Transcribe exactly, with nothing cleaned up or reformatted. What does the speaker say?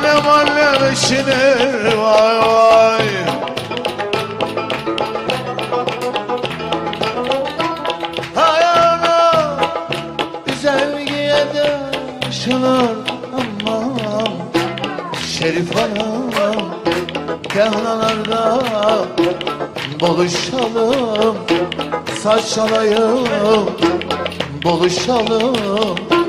Annem annem eşinir vay vay. Hay ana sevgiye de yaşanır aman. Şerif anam Kehnalarda buluşalım, saç alayım, buluşalım.